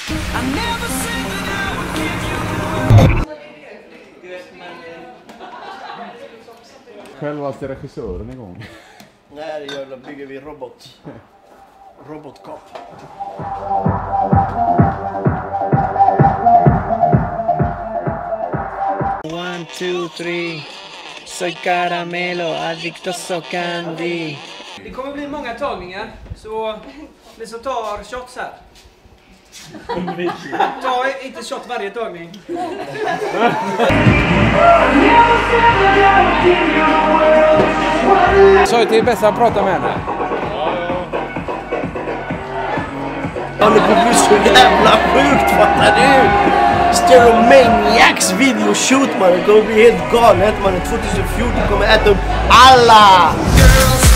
Självaste regissören igång. Nej, det gör det. Bygger vi robotkopp. One, two, three. Soy caramelo, adictoso candy. Det kommer bli många tagningar, så ni som tar shots här. Ta inte shot varje tagning. Så är det bäst att prata med henne. Han är på bli så jävla sjukt, fattar du? Stereomaniacs videoshoot, man. Det kommer bli helt galet, man. 2014 kommer äta upp alla!